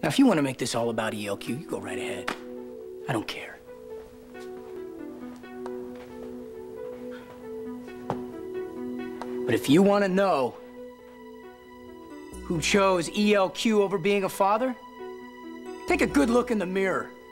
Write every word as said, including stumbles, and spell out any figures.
Now, if you want to make this all about E L Q, you go right ahead. I don't care. But if you want to know who chose E L Q over being a father, take a good look in the mirror.